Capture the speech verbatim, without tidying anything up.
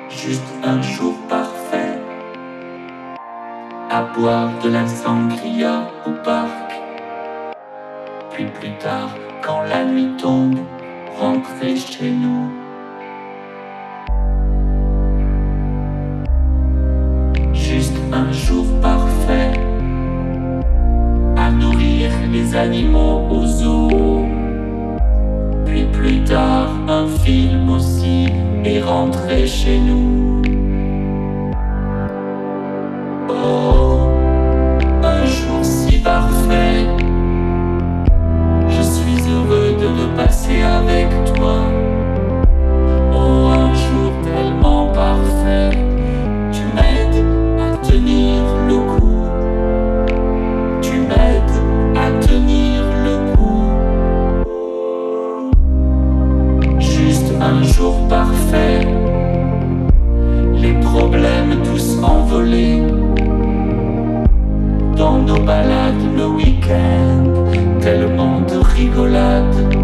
juste un jour parfait, à boire de la sangria au parc, puis plus tard, quand la nuit tombe, rentrer chez nous. Juste un jour parfait, à nourrir les animaux au zoo, puis plus tard un film aussi, et rentrer chez nous. Oh, un jour si parfait, je suis heureux de le passer avec toi. Oh, un jour tellement parfait, tu m'aides à tenir le coup. Tu m'aides à tenir le coup. Juste un jour parfait, les problèmes tous envolés, dans nos balades le week-end, tellement de rigolades.